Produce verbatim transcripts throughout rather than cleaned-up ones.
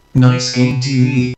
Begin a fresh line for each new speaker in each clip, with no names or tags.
Nice Game 티비.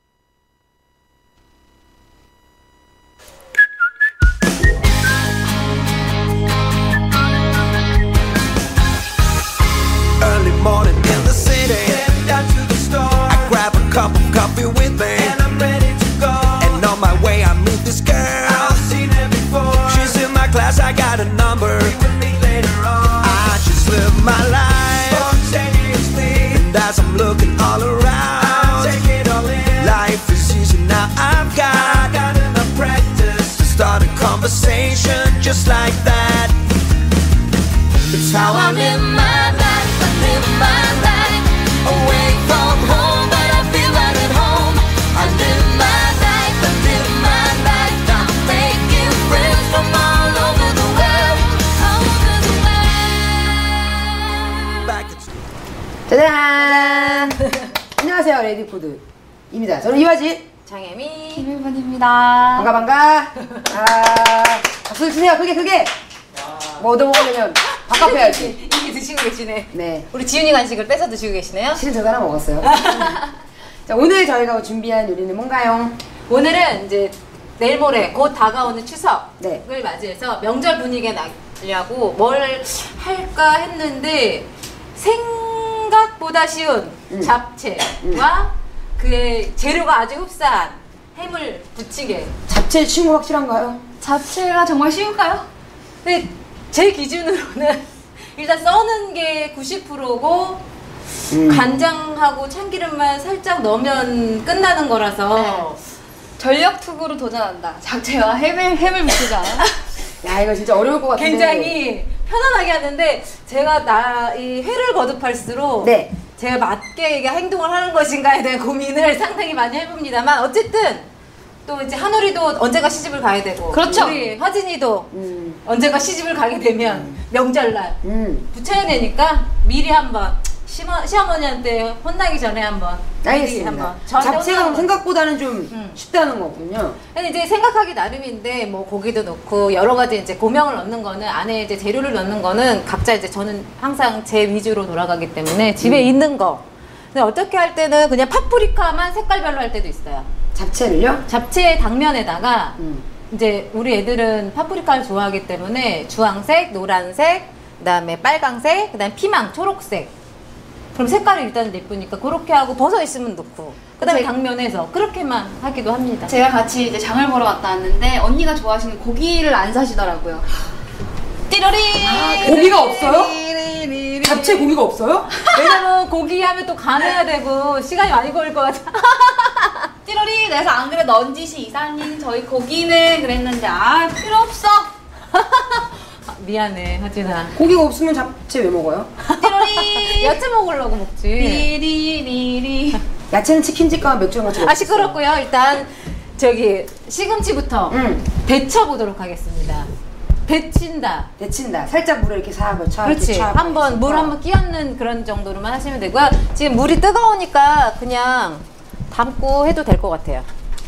Early morning in the city, heading down to the store. I grab a cup of coffee with me, and I'm ready to go. And on my way I meet this girl. I've seen her before. She's in my class, I got a number. Be with me later on. I just live my life spontaneously, and as I'm looking all around, I take it all in. Life is easy now. I've got, I've got enough practice to start a conversation just like that. It's how I live my life. I live my life away from home, but I feel right at home. I live my life, I live my life. I'm making friends from all over the world, all over the world. Back at
짜잔! 안녕하세요, 레디코드입니다. 저는 이화지.
장혜미
김일분입니다.
반가, 반가. 아, 박수 주세요. 크게, 크게. 뭐 얻어먹으려면 밥값 해야지.
이미 드시고 계시네.
네.
우리 지훈이 간식을 뺏어 드시고 계시네요.
실은 저도 하나 먹었어요. 자, 오늘 저희가 준비한 요리는 뭔가요?
오늘은 이제 내일 모레 곧 다가오는 추석을
네.
맞이해서 명절 분위기 나려고 뭘 할까 했는데 생각보다 쉬운
음.
잡채와
음.
그의 재료가 아주 흡사한 해물 부침개.
잡채 친구 확실한가요?
잡채가 정말 쉬울까요?
근데 제 기준으로는 일단 써는 게 구십 퍼센트고
음.
간장하고 참기름만 살짝 넣으면 끝나는 거라서
네. 전력 투구로 도전한다. 잡채와 해물 해물 부치자.
야, 이거 진짜 어려울 것 같은데.
굉장히 편안하게 하는데 제가 나 이 회를 거듭할수록
네.
제가 맞게 이게 행동을 하는 것인가에 대한 고민을 상당히 많이 해봅니다만 어쨌든 또 이제 한우리도 언젠가 시집을 가야 되고
그렇죠.
우리 화진이도
음.
언젠가 시집을 가게 되면 명절날
음.
붙여야 되니까 미리 한번 시머, 시어머니한테 혼나기 전에 한번 미리
알겠습니다.
한번 저한테
잡채가
혼나는 거.
생각보다는 좀
음.
쉽다는 거군요.
근데 이제 생각하기 나름인데 뭐 고기도 넣고 여러 가지 이제 고명을 넣는 거는 안에 이제 재료를 넣는 거는 각자 이제 저는 항상 제 위주로 돌아가기 때문에 집에
음.
있는 거. 근데 어떻게 할 때는 그냥 파프리카만 색깔별로 할 때도 있어요.
잡채를요?
잡채 당면에다가
음.
이제 우리 애들은 파프리카를 좋아하기 때문에 주황색, 노란색, 그다음에 빨강색, 그다음에 피망, 초록색. 그럼 색깔이 일단 예쁘니까 그렇게 하고 버섯 있으면 넣고 그다음에
제-
당면에서 그렇게만 하기도 합니다.
제가 같이 이제 장을 보러 갔다 왔는데 언니가 좋아하시는 고기를 안 사시더라고요.
띠로리
아, 고기가 없어요? 잡채 고기가 없어요?
왜냐면 고기 하면 또 간해야 되고 시간이 많이 걸릴 것 같아.
띠로리 그래서 안 그래 넌지시 이사님 저희 고기는 그랬는데 아 필요 없어.
아, 미안해 하진아.
고기가 없으면 잡채 왜 먹어요?
띠로리
야채 먹으려고 먹지.
리리리리.
야채는 치킨집 가면 맥주랑 같이
아
먹어요.
시끄럽고요. 일단 저기 시금치부터
응.
데쳐 보도록 하겠습니다. 데친다.
데친다. 살짝 물을 이렇게 사, 차,
그렇지.
차,
한번 물 한번 끼얹는 그런 정도로만 하시면 되고요. 지금 물이 뜨거우니까 그냥 담고 해도 될 것 같아요.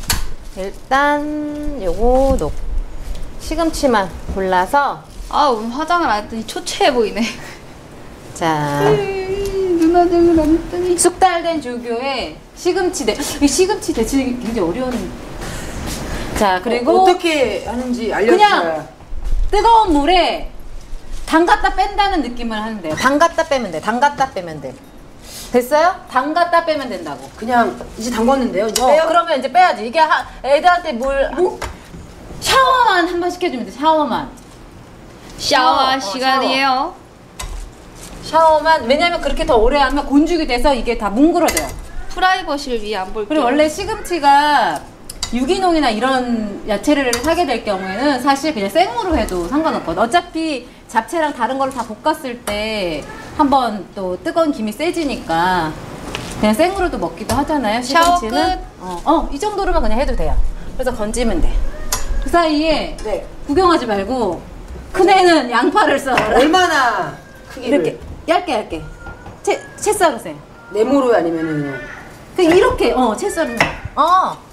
일단 요거 넣고 시금치만 골라서
아 오늘 화장을 안 했더니 초췌해 보이네.
자
누나들을 안 했더니.
숙달된 조교에 시금치 대 이 시금치 데치기 굉장히 어려운. 자 그리고
어떻게 하는지 알려주셔야.
그냥 뜨거운 물에 담갔다 뺀다는 느낌을 하면 돼요. 담갔다 빼면 돼. 담갔다 빼면 돼. 됐어요? 담갔다 빼면 된다고.
그냥 이제 담궜는데요. 이제
어,
빼요?
그러면 이제 빼야지. 이게 하, 애들한테 물
뭐?
샤워만 한 번 시켜주면 돼. 샤워만.
샤워
어,
시간이에요.
샤워만. 왜냐면 그렇게 더 오래 하면 곤죽이 돼서 이게 다 뭉그러져요.
프라이버시를 위해 안 볼게요.
그리고 원래 시금치가 유기농이나 이런 야채를 사게 될 경우에는 사실 그냥 생으로 해도 상관없거든. 어차피 잡채랑 다른 거를 다 볶았을 때 한번 또 뜨거운 김이 세지니까 그냥 생으로도 먹기도 하잖아요.
샤워
시금치는.
끝.
어, 어, 이 정도로만 그냥 해도 돼요. 그래서 건지면 돼. 그 사이에
네.
구경하지 말고 큰 애는 양파를 썰어.
얼마나 크기를?
이렇게 얇게 얇게 채, 채 썰으세요.
네모로요? 아니면은 그냥?
그냥 이렇게 어, 채 썰으면 어.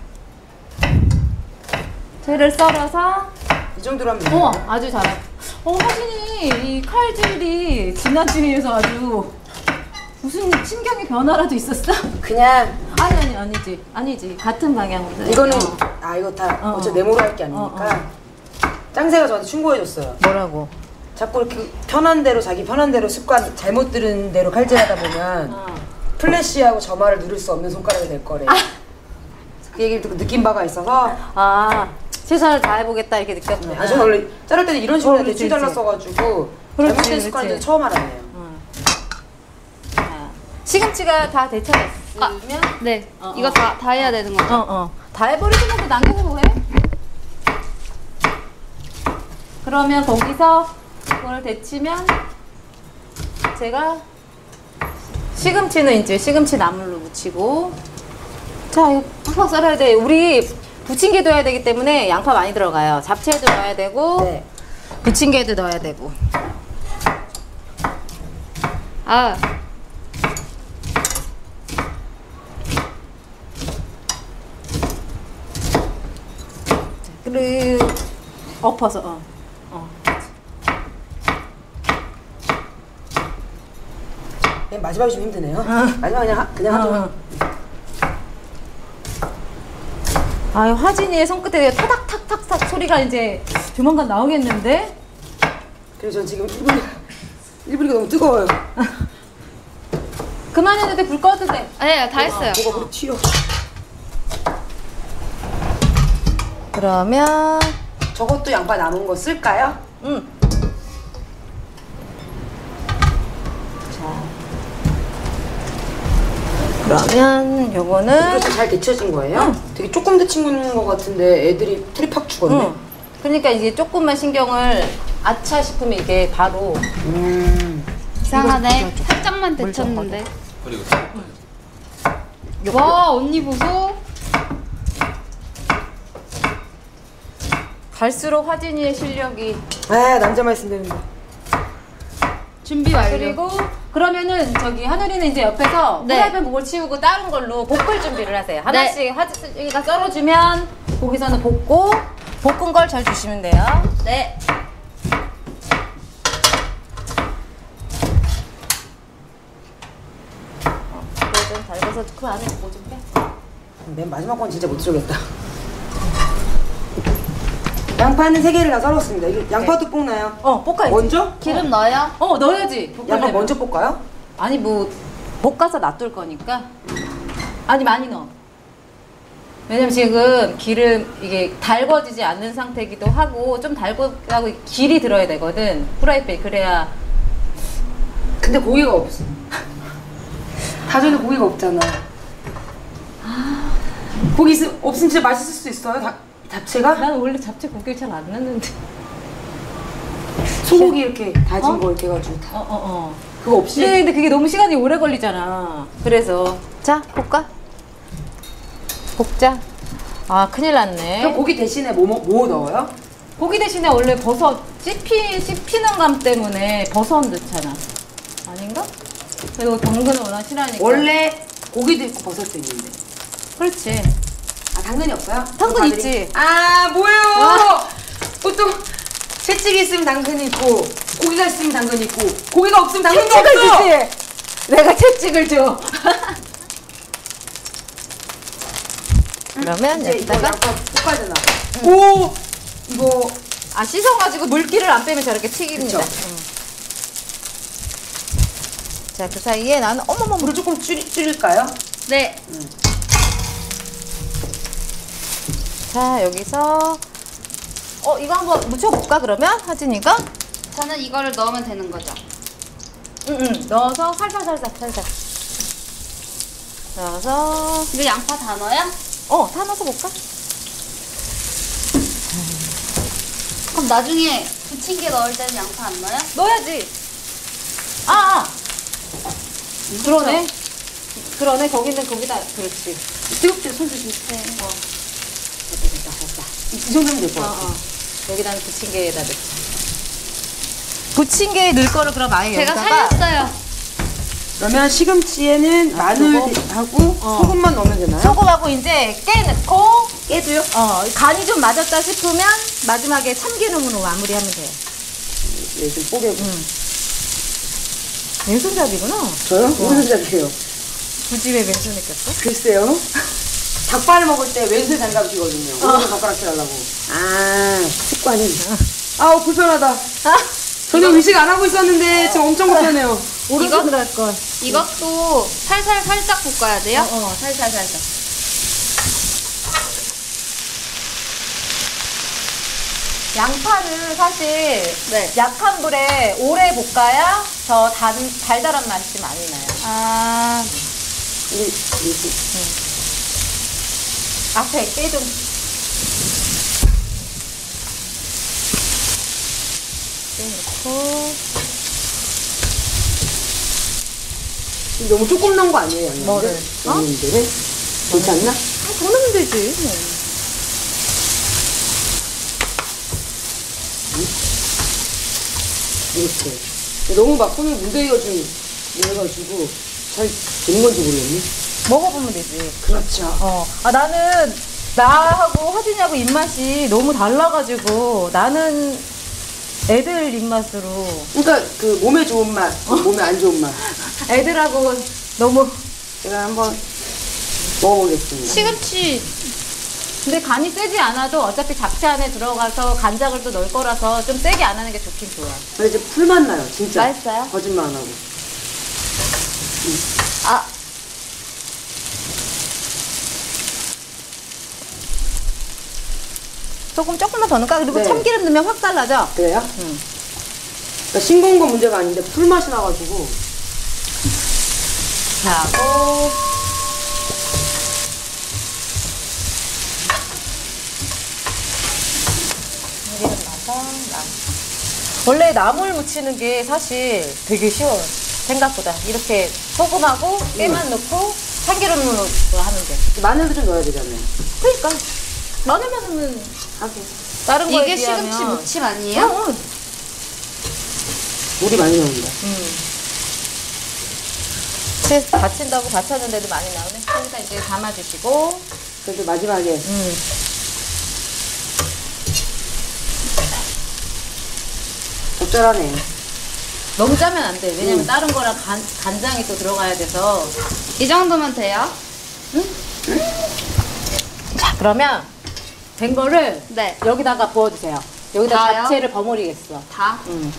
채를 썰어서
이 정도로 하면 돼요?
어 아주 잘하. 어 하진이 이 칼질이 지나치면서 아주 무슨 심경의 변화라도 있었어?
그냥
아니 아니 아니지 아니지 같은 방향으로.
이거는
어.
아 이거 다
어,
어째
어.
네모로 할 게 아니니까
어,
짱새가 저한테 충고해줬어요.
뭐라고?
자꾸 이렇게 편한 대로 자기 편한 대로 습관 잘못 들은 대로 칼질하다 보면
어.
플래시하고 점화를 누를 수 없는 손가락이 될 거래. 아. 그 얘기를 듣고 느낀 바가 있어서
아 최선을 다해보겠다 이렇게 느꼈네.
아 저는 원래 자를 때는 이런 식으로
어, 그렇지,
대충 잘랐어가지고
그렇지,
잘못된
그렇지.
습관을 처음 알았네요.
자, 시금치가 다 데쳐졌으면
네.
어,
이거
어.
다, 다 해야 되는 거죠?
어, 어. 다 해버리지 말고 남겨서 뭐해? 그러면 거기서 이걸 데치면 제가 시금치는 이제 시금치 나물로 무치고 자 이거 팍팍 썰어야 돼. 우리 부침개도 해야 되기 때문에 양파 많이 들어가요. 잡채도 넣어야 되고
네.
부침개도 넣어야 되고
아,
그리고 엎어서 어. 어.
맨 마지막이 좀 힘드네요. 마지막 그냥 하, 그냥 하죠.
어. 아, 화진이의 손끝에 타닥탁탁탁 소리가 이제 조만간 나오겠는데?
그래서 전 지금 일분이 일분이가 너무 뜨거워요.
그만해도 돼, 불 꺼도 돼.
네, 다 했어요.
뭐가 물이 튀어.
그러면,
저것도 양파 남은 거 쓸까요?
응. 자. 그러면 요거는,
이렇게 잘 데쳐진 거예요? 되게 조금 데친 거 같은데 애들이 풀이 팍 죽었네.
응. 그러니까 이게 조금만 신경을 아차 싶으면 이게 바로
음.
이상하네. 살짝만 데쳤는데.
그리고
와, 언니 보소.
갈수록 화진이의 실력이
아 남자 말씀 되는데.
준비 완료.
그리고 그러면은 저기 하늘이는 이제 옆에서
네.
프라이팬 목을 치우고 다른 걸로 볶을 준비를 하세요. 하나씩 하진이가 썰어주면 거기서는 볶고 볶은 걸 잘 주시면 돼요.
네.
이거 좀 달궈서 그 안에 뭐 좀 빼.
맨 마지막 건 진짜 못 들어겠다. 양파는 세 개를 다 썰었습니다. 이게 양파도 볶나요?
어 볶아야지.
먼저?
기름 넣어요?
어 넣어야지.
양파
볶으려면.
먼저 볶아요?
아니 뭐 볶아서 놔둘 거니까. 아니 많이 넣어. 왜냐면 지금 기름 이게 달궈지지 않는 상태이기도 하고 좀 달궈하고 길이 들어야 되거든. 프라이팬 그래야.
근데 고기가 없어. 다전에 고기가 없잖아. 고기 있, 없으면 진짜 맛있을 수 있어요? 다, 잡채가?
난 원래 잡채 고기를 잘 안 넣는데.
소고기 이렇게 다진
어?
거 이렇게 해가지고 다.
어 어 어.
그거 없이?
네, 근데 그게 너무 시간이 오래 걸리잖아. 그래서 자 볶아. 볶자. 아 큰일 났네.
그럼 고기 대신에 뭐, 뭐, 뭐 넣어요?
고기 대신에 원래 버섯 씹히, 씹히는 감 때문에 버섯 넣잖아. 아닌가? 그리고 당근을 워낙 싫어하니까.
원래 고기도 있고 버섯도 있는데.
그렇지.
아 당근이 없어요?
당근
다들이?
있지.
아 뭐예요?
와.
보통 채찍이 있으면 당근이 있고 고기가 있으면 당근이 있고 고기가 없으면 당근도
채찍을
없어.
주지. 내가 채찍을 줘. 그러면
이제 이거
여기다가
양파 볶아야 되나? 오 이거
아 씻어가지고 물기를 안 빼면 저렇게 튀깁니다.
그쵸.
응. 자, 그 사이에 나는 어머머머.
물을 조금 줄이, 줄일까요?
네.
자, 여기서 어 이거 한번 묻혀볼까 그러면 하진이가?
저는 이거를 넣으면 되는 거죠.
응응. 넣어서 살살 살살 살살. 넣어서
이거 양파 다 넣어요?
어 다 넣어서 볶아.
그럼 나중에 부침개 넣을 때는 양파 안 넣어요?
넣어야지. 아, 아. 그러네. 그러네. 거기는 거기다. 그렇지.
뜨겁게 손 조심.
네.
어. 됐다 됐다 됐다. 이, 이 정도면 될 것
어,
같아.
어. 여기다는 부침개에다 넣자. 부침개에 넣을 거를 그럼 아예
제가
여기다가
살렸어요.
그러면 시금치에는 마늘하고
어.
소금만 넣으면 되나요?
소금하고 이제 깨 넣고
깨도요?
어 간이 좀 맞았다 싶으면 마지막에 참기름으로 마무리하면 돼요.
예, 좀 뽀개고.
음. 왼손잡이구나.
저요? 왼손잡이에요.
굳이 왜 왼손에 꼈어?
글쎄요. 닭발 먹을 때 왼손 장갑 끼거든요. 오른손 젓가락 칠하려고. 아, 습관이. 아우, 불편하다.
아,
저는 의식 안 하고 있었는데 지금 엄청 불편해요.
오른손으로 할 걸.
이것도 살살 살짝 볶아야 돼요?
어, 어, 살살 살살. 양파는 사실
네.
약한 불에 오래 볶아야 더 단, 달달한 맛이 많이 나요.
아,
이, 이,
앞에 깨 좀. 깨 넣고.
너무 조금 넣은 거 아니에요, 양념?
뭐를? 어?
양념들을? 괜찮나?
아, 더 넣으면 되지. 뭐.
이렇게. 너무 막 손을 무대어 좀 내가지고 잘 되는 건지 모르겠네.
먹어보면 되지.
그렇죠.
어. 아, 나는 나하고 하진이하고 입맛이 너무 달라가지고 나는 애들 입맛으로
그러니까 그 몸에 좋은 맛, 몸에 안 좋은 맛.
애들하고 너무.
제가 한번 먹어보겠습니다.
시금치.
근데 간이 세지 않아도 어차피 잡채 안에 들어가서 간장을 또 넣을 거라서 좀 세게 안 하는 게 좋긴 좋아.
근데 이제 풀맛 나요, 진짜.
맛있어요?
거짓말 안 하고.
아. 소금 조금만 더 넣을까? 그리고
네.
참기름 넣으면 확 달라져.
그래요?
응.
그러니까 싱거운 건 문제가 아닌데 풀맛이 나가지고.
자, 고. 참기름 넣어서 나. 원래 나물 무치는 게 사실 되게 쉬워요. 생각보다. 이렇게 소금하고 깨만 넣고 참기름 넣고 하는 게.
마늘도 좀 넣어야 되잖아요.
그러니까 마늘만 넣으면
하긴.
다른 거에
이게
비하면
시금치 무침 아니에요?
응, 응.
물이 많이 나온다.
음. 채 받친다고 받쳤는데도 많이 나오네. 여기다 이제 담아주시고.
그래서 마지막에
음.
적절하네.
너무 짜면 안 돼. 왜냐면
음.
다른 거랑 간, 간장이 또 들어가야 돼서.
이 정도면 돼요?
자, 그러면 된 거를
네.
여기다가 부어주세요. 여기다
다요?
잡채를 버무리겠어.
다?
음.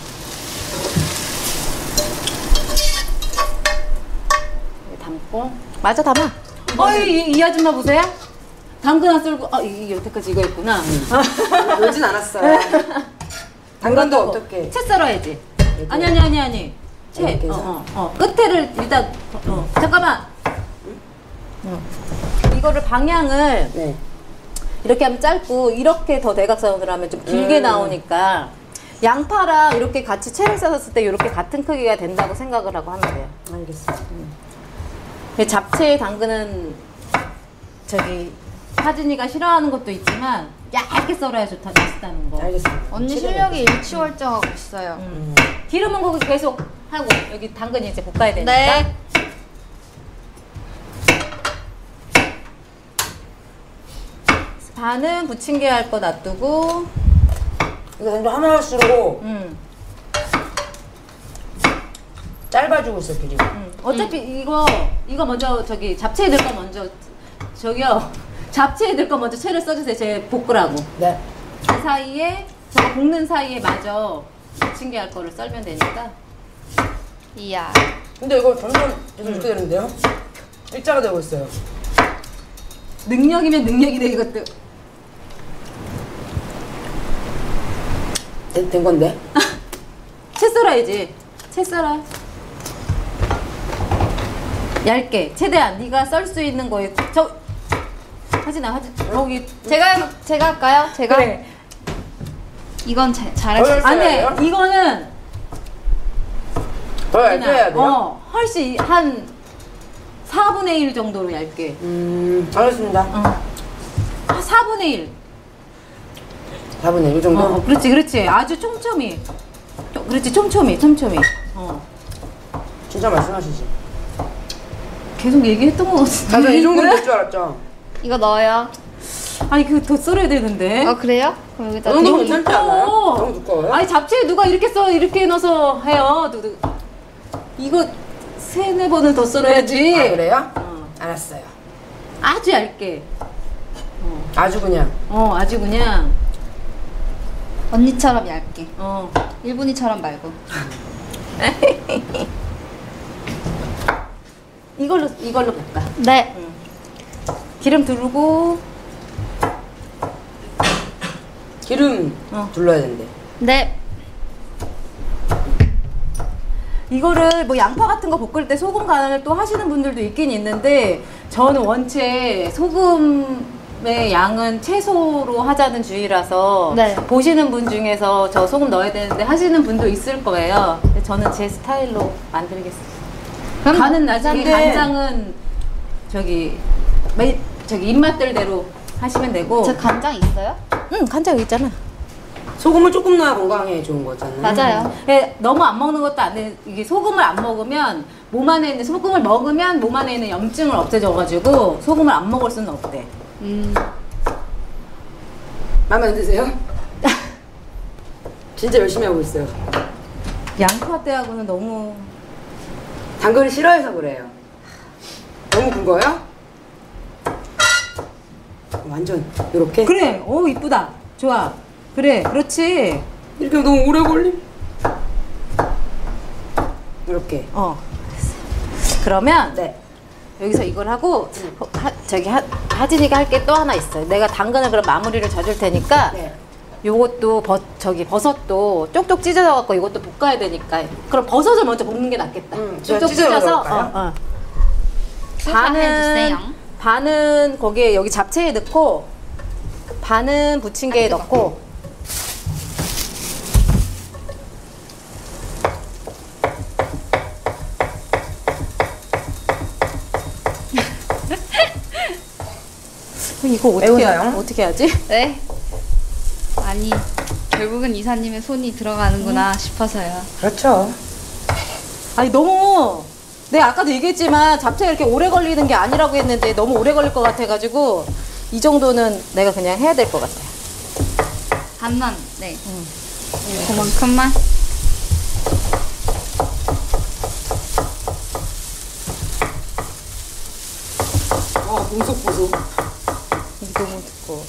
여기 담고. 맞아, 담아. 어이, 이, 이 아줌마 보세요. 당근 안 썰고, 아, 이, 여태까지 이거 했구나.
놀진 않았어요. 당근도 어떻게?
채 썰어야지. 아니, 아니, 아니, 아니. 채.
이렇게
어,
해서?
어, 어. 끝에를 일단, 어. 잠깐만. 어. 이거를 방향을
네.
이렇게 하면 짧고, 이렇게 더 대각선으로 하면 좀 길게
음.
나오니까, 양파랑 이렇게 같이 채를 썰었을 때 이렇게 같은 크기가 된다고 생각을 하고 하면 돼요.
알겠어요.
근데 잡채 당근은 저기 하진이가 싫어하는 것도 있지만 얇게 썰어야 좋다, 맛있다는 거.
알겠습니다.
언니 실력이 일취월장하고 있어요.
음. 기름은 거기서 계속 하고 여기 당근이 이제 볶아야 되니까.
네.
반은 부침개 할 거 놔두고.
이거 점점 하나씩
음.
짧아지고 있어, 길이.
음. 어차피 이거 이거 먼저 저기 잡채에 넣을 거 먼저 저기요 잡채에 넣을 거 먼저 채를 써주세요. 제 볶으라고.
네.
그 사이에 저거 볶는 사이에 마저 부침개 할 거를 썰면 되니까.
이야.
근데 이거 점점 계속 이렇게 되는데요? 일자가 되고 있어요.
능력이면 능력이네 이것도.
된, 된 건데?
채 썰어야지. 채 썰어. 얇게. 최대한 네가 썰 수 있는 거에 저 하진아 하진 거기
제가 제가 할까요? 제가.
그래.
이건 자, 잘할 수
덜
있어요.
안돼.
써야 돼요?
이거는
더 얇게 해야 돼요?
어 훨씬 한 사분의 일 정도로 얇게.
음, 알겠습니다.
어. 아, 사분의 일.
사분의 일 정도?
어, 그렇지, 그렇지. 아주 촘촘히. 좀- 그렇지, 촘촘히, 촘촘히. 어.
진짜 말씀하시지.
계속 얘기했던 것 같은데.
나도 이 정도는 될 줄 알았죠?
이거 넣어요.
아니, 그거 더 썰어야 되는데.
어 그래요? 그럼 여기다.
이 정도
너무
괜찮지 않아요?
두꺼워.
너무 두꺼워요?
아니, 잡채 누가 이렇게 써, 이렇게 넣어서 해요. 누, 누. 이거 세네 번은 더 썰어야지.
아, 그래요?
어.
알았어요.
아주 얇게.
아주 그냥.
어, 아주 그냥.
언니처럼 얇게.
어.
일본이처럼 말고.
이걸로 이걸로 볶아.
네.
기름 두르고.
기름
어.
둘러야 된대.
네.
이거를 뭐 양파 같은 거 볶을 때 소금 간을 또 하시는 분들도 있긴 있는데 저는 원체 소금의 양은 최소로 하자는 주의라서
네.
보시는 분 중에서 저 소금 넣어야 되는데 하시는 분도 있을 거예요. 근데 저는 제 스타일로 만들겠습니다.
그럼
간은 나중에
근데-
간장은 저기 매, 저기 입맛들대로 하시면 되고.
저 간장 있어요?
응, 간장 여기 있잖아.
소금을 조금 넣어야 건강에 좋은 거잖아요.
맞아요.
예, 너무 안 먹는 것도 안 돼. 이게 소금을 안 먹으면 몸 안에 있는 소금을 먹으면 몸 안에 있는 염증을 없애줘가지고 소금을 안 먹을 수는 없대.
음.
마음에 안 드세요? 진짜 열심히 하고 있어요.
양파 때하고는 너무
당근을 싫어해서 그래요. 너무 굵어요? 완전 이렇게?
그래. 오 이쁘다. 좋아. 그래. 그렇지.
이렇게 너무 오래 걸림. 이렇게.
어. 그러면
네.
여기서 이걸 하고 어, 하, 저기 하, 하진이가 할 게 또 하나 있어요. 내가 당근을 그럼 마무리를 져줄 테니까
네.
요것도 버, 저기 버섯도 쪽쪽 찢어져 갖고 이것도 볶아야 되니까 그럼 버섯을 먼저 볶는 게 낫겠다.
음, 제가
쪽쪽
찢어서
찢어서
넣을까요?
어, 어.
해주세요.
반은 반은 거기에 여기 잡채에 넣고 반은 부침개에 넣고 이거 어떻게
매운가요?
어떻게 하지?
네. 아니, 결국은 이사님의 손이 들어가는구나 싶어서요.
그렇죠.
아니 너무 내가 아까도 얘기했지만 잡채가 이렇게 오래 걸리는 게 아니라고 했는데 너무 오래 걸릴 것 같아가지고 이 정도는 내가 그냥 해야 될 것 같아요.
반만, 네. 그만큼만.
와, 공속 보소.
이게 너무 듣고.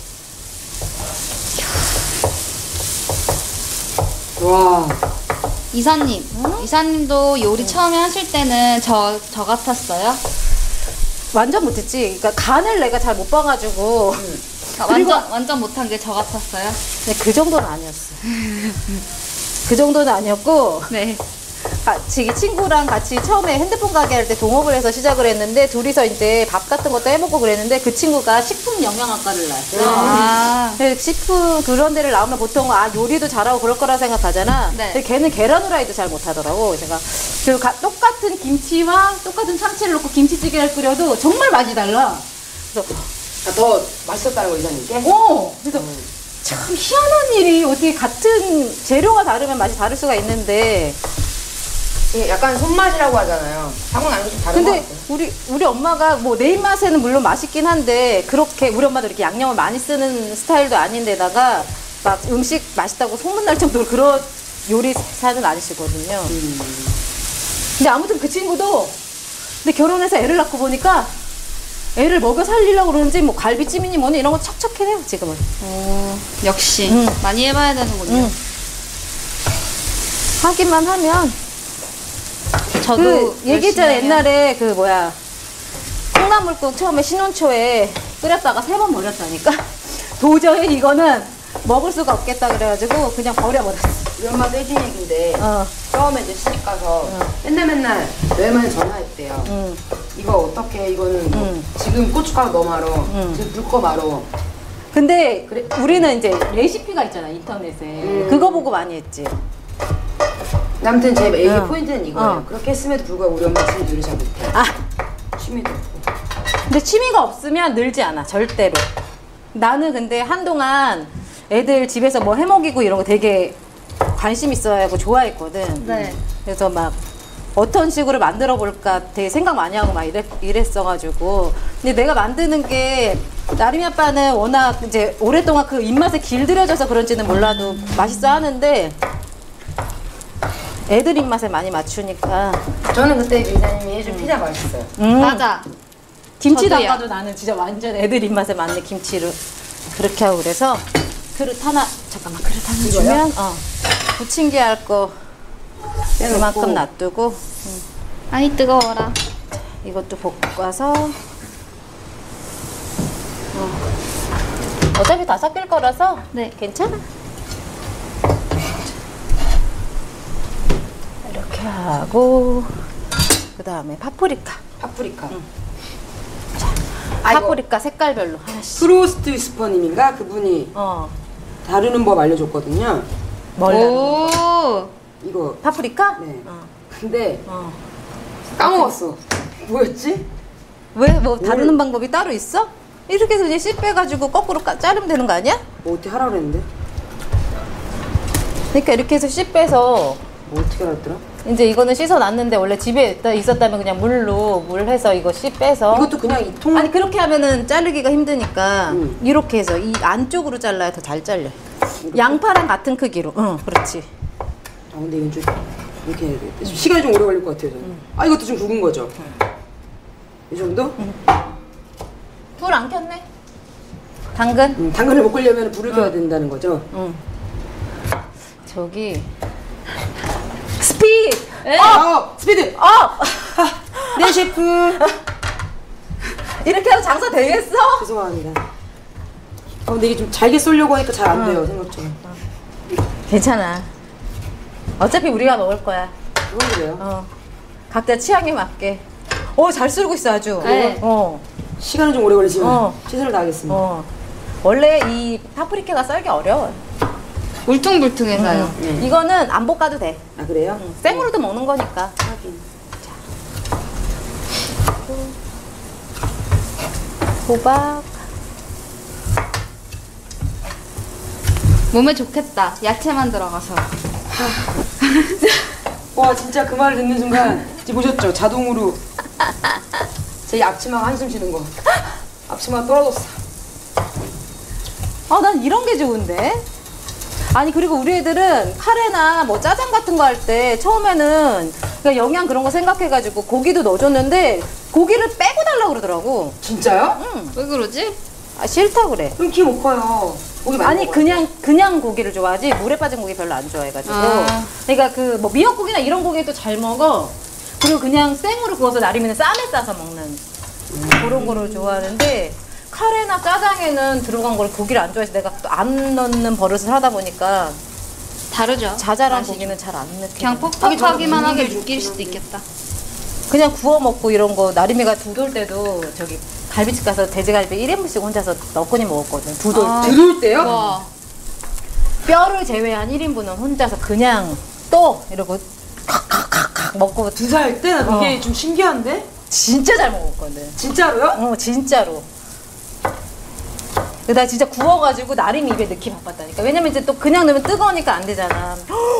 와.
이사님, 이사님도 요리 처음에 하실 때는 저, 저 같았어요?
완전 못했지. 그러니까 간을 내가 잘 못 봐가지고
그러니까 완전, 완전 못한 게 저 같았어요?
근데 그 정도는 아니었어. 그 정도는 아니었고
네.
같이 친구랑 같이 처음에 핸드폰 가게 할 때 동업을 해서 시작을 했는데 둘이서 이제 밥 같은 것도 해먹고 그랬는데 그 친구가 식품 영양학과를 나왔어.
아.
근데 식품 그런 데를 나오면 보통 아 요리도 잘하고 그럴 거라 생각하잖아.
네.
근데 걔는 계란 후라이도 잘 못하더라고. 제가 그 가- 똑같은 김치와 똑같은 참치를 넣고 김치찌개를 끓여도 정말 맛이 달라. 그래서
아, 더 맛있었다는 거 이사님께?
어 그래서 참 희한한 일이 어떻게 같은 재료가 다르면 맛이 다를 수가 있는데.
이게 약간 손맛이라고 하잖아요. 하고 나면 좀 다른 거
근데
같아요.
우리 우리 엄마가 뭐 내 입맛에는 물론 맛있긴 한데 그렇게 우리 엄마도 이렇게 양념을 많이 쓰는 스타일도 아닌데다가 막 음식 맛있다고 소문날 정도로 그런 요리사는 아니시거든요.
음.
근데 아무튼 그 친구도 근데 결혼해서 애를 낳고 보니까 애를 먹여 살리려고 그러는지 뭐 갈비찜이니 뭐니 이런 거 척척해요 지금은.
오, 역시.
음.
많이 해봐야 되는군요.
응. 하기만 하면
저도
그 얘기했잖아
열심히 해요.
옛날에 그 뭐야 콩나물국 처음에 신혼초에 끓였다가 세 번 버렸다니까 도저히 이거는 먹을 수가 없겠다 그래가지고 그냥 버려버렸어.
우리 엄마도 해준 얘기인데
어.
처음에 이제 시집 가서 맨날 맨날 매일매일 전화했대요.
응.
이거 어떻게 이거는 뭐
응.
지금 고춧가루 넣어 말어.
응.
지금 불꺼 말어.
근데 그래, 우리는 이제 레시피가 있잖아 인터넷에
음.
그거 보고 많이 했지.
아무튼 제 얘기
응.
포인트는 이거예요.
어.
그렇게 했음에도 불구하고 우리 엄마 지금 요리 잘 못해.
아
취미도 없고.
근데 취미가 없으면 늘지 않아 절대로. 나는 근데 한동안 애들 집에서 뭐 해먹이고 이런 거 되게 관심 있어야 하고 좋아했거든.
네.
그래서 막 어떤 식으로 만들어 볼까 되게 생각 많이 하고 막 이랬, 이랬어가지고. 근데 내가 만드는 게 나림이 아빠는 워낙 이제 오랫동안 그 입맛에 길들여져서 그런지는 몰라도 맛있어 하는데 애들 입맛에 많이 맞추니까.
저는 그때 이사님이 해준 피자 맛있어요.
음.
맞아.
김치
저도요.
담가도 나는 진짜 완전 애들 입맛에 맞는 김치를 그렇게 하고 그래서 그릇 하나 잠깐만 그릇 하나
이거요?
주면 어 부침개 할 거
빼놓고.
이만큼 놔두고
아이 뜨거워라.
이것도 볶아서 어. 어차피 다 섞일 거라서
네.
괜찮아. 이렇게 하고 그 다음에 파프리카
파프리카.
파프리카 색깔별로 하나씩.
프로스트 위스퍼님인가 그분이
어
다루는 법 알려줬거든요.
멀리
오.
이거.
파프리카?
네.
어.
근데
어.
까먹었어. 뭐였지?
왜? 뭐 다루는 방법이 따로 있어? 이렇게 해서 그냥 씨 빼가지고 거꾸로 까, 자르면 되는 거 아니야?
뭐 어떻게 하라 그랬는데?
그러니까 이렇게 해서 씨 빼서
뭐 어떻게 하라 그랬더라?
이제 이거는 씻어놨는데 원래 집에 있다- 있었다면 그냥 물로 물 해서 이거 씨 빼서
이것도 그냥 이 통.
아니 그렇게 하면은 자르기가 힘드니까
음.
이렇게 해서 이 안쪽으로 잘라야 더 잘 잘려. 양파랑 같은 크기로. 응, 그렇지.
아 근데 이건 좀 이렇게 해야 되겠다. 좀 시간이 좀 오래 걸릴 것 같아요. 저는.
음.
아 이것도 좀 굵은 거죠? 이 정도?
불 안 켰네. 당근?
음, 당근을 볶으려면 불을 켜야 된다는 거죠?
응. 저기 스피드.
어! 스피드!
어!
네 셰프!
이렇게 하면 장사 되겠어?
죄송합니다. 아 근데 이게 좀 잘게 쏠려고 하니까 잘 안 돼요 생각처럼.
괜찮아. 어차피 우리가 먹을 거야.
그건 그래요.
어. 각자 취향에 맞게. 어, 잘 썰고 있어 아주.
네.
어.
시간은 좀 오래 걸리지만
어.
최선을 다하겠습니다.
어. 원래 이 파프리카가 썰기 어려워.
울퉁불퉁해서요.
음.
이거는 안 볶아도 돼.
아 그래요?
응, 생으로도 먹는 거니까.
하긴.
호박.
몸에 좋겠다. 야채만 들어가서.
와 진짜 그 말을 듣는 순간 지금 보셨죠? 자동으로 제 앞치마가 한숨 쉬는 거. 앞치마가 떨어졌어.
아, 난 이런 게 좋은데. 아니 그리고 우리 애들은 카레나 뭐 짜장 같은 거 할 때 처음에는 그냥 영양 그런 거 생각해가지고 고기도 넣어줬는데 고기를 빼고 달라고 그러더라고.
진짜요?
왜 그러지?
아, 싫다 그래.
그럼 키 못 커요. 고기 많이
아니
먹어요.
그냥 그냥 고기를 좋아하지 물에 빠진 고기 별로 안 좋아해가지고.
아.
그러니까 그 뭐 미역국이나 이런 고기도 잘 먹어. 그리고 그냥 생으로 구워서 나리면 쌈에 싸서 먹는
음.
그런 거를 좋아하는데 카레나 짜장에는 들어간 걸 고기를 안 좋아해서 내가 또 안 넣는 버릇을 하다 보니까
다르죠.
자잘한
맛이.
고기는 잘 안 넣게.
그냥
하긴
퍽퍽하기만
저는
하게
먹는 게
느낄
좋긴
수도 있겠다.
그냥 구워 먹고 이런 거 나림이가 두 돌 때도 저기 갈비집 가서 돼지갈비 일 인분씩 혼자서 넣고니 먹었거든. 두 돌.
아.
들어올 때요?
와.
뼈를 제외한 일 인분은 혼자서 그냥 또 이러고 칵칵칵칵 먹고
두 살 때? 나 이게
어.
좀 신기한데?
진짜 잘 먹었거든.
진짜로요?
어, 진짜로. 나 진짜 구워가지고 나름 입에 넣기 바빴다니까. 왜냐면 이제 또 그냥 넣으면 뜨거우니까 안 되잖아.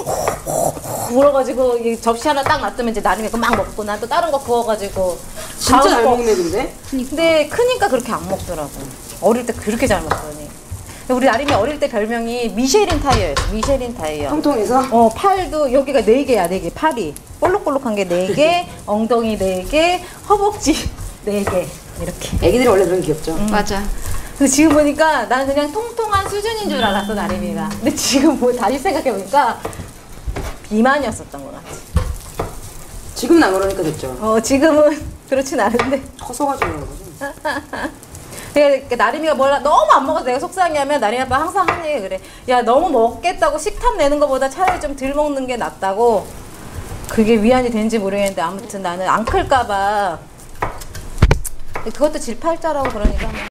구워가지고 이 접시 하나 딱 놔두면 이제 나름이 그거 막 먹고 난 또 다른 거 구워가지고.
진짜
다음
잘
거-
먹네 근데?
근데 크니까 그렇게 안 먹더라고. 어릴 때 그렇게 잘 먹더니. 우리 나림이 어릴 때 별명이 미쉐린 타이어였어. 미쉐린 타이어.
통통해서?
어, 팔도 여기가 네 개야, 네 개. 팔이. 볼록볼록한 게 네 개, 엉덩이 네 개, 허벅지 네 개. 이렇게.
애기들이 원래 그런 게 귀엽죠?
맞아.
근데 지금 보니까 난 그냥 통통한 수준인 줄 알았어, 나림이가. 근데 지금 뭐 다시 생각해보니까 비만이었었던 것 같아.
지금은 안 그러니까 됐죠.
어, 지금은 그렇진 않은데.
커서가지고 그런 거지.
그러니까 나림이가 뭘 너무 안 먹어서 내가 속상해하면 나림이 아빠 항상 하는 얘기 그래. 야, 너무 먹겠다고 식탐 내는 것보다 차라리 좀 덜 먹는 게 낫다고. 그게 위안이 되는지 모르겠는데 아무튼 나는 안 클까봐. 그것도 질팔자라고 그러니까.